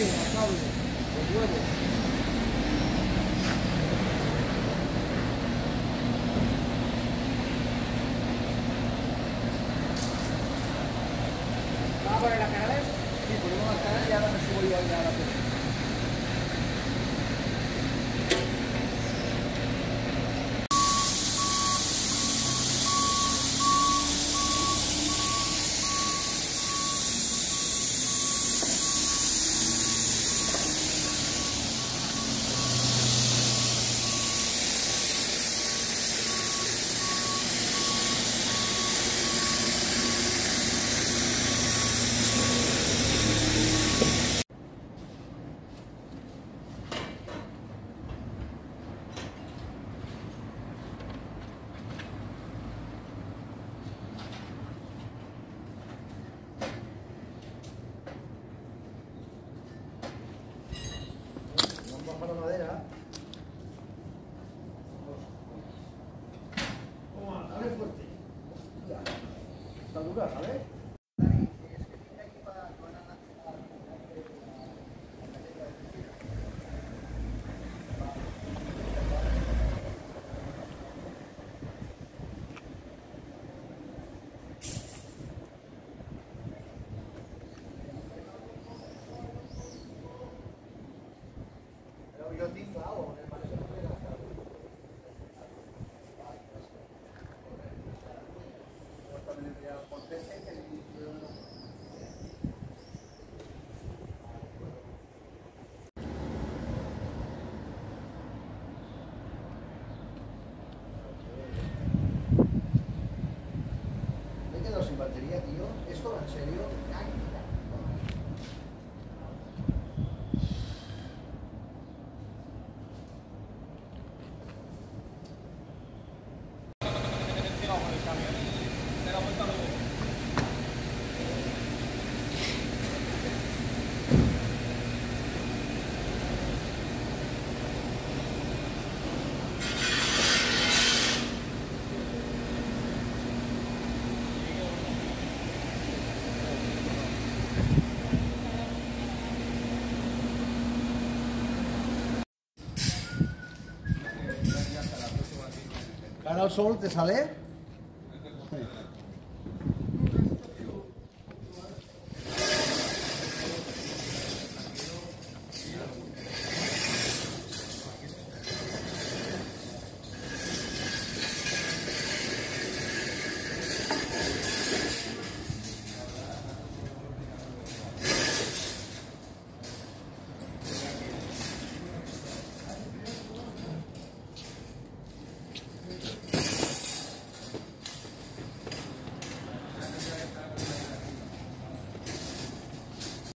piedra, cable, los huevos. ¿Vas a poner las canales? Sí, ponemos las canales y ahora me subo yo a la piedra. Para la madera. Toma, dale fuerte. Ya. Está dura, ¿sabes? Yo tengo agua, me parece que no gastar. Me he quedado sin batería, tío. ¿Esto va en serio? Cara al sol, ¿te sale?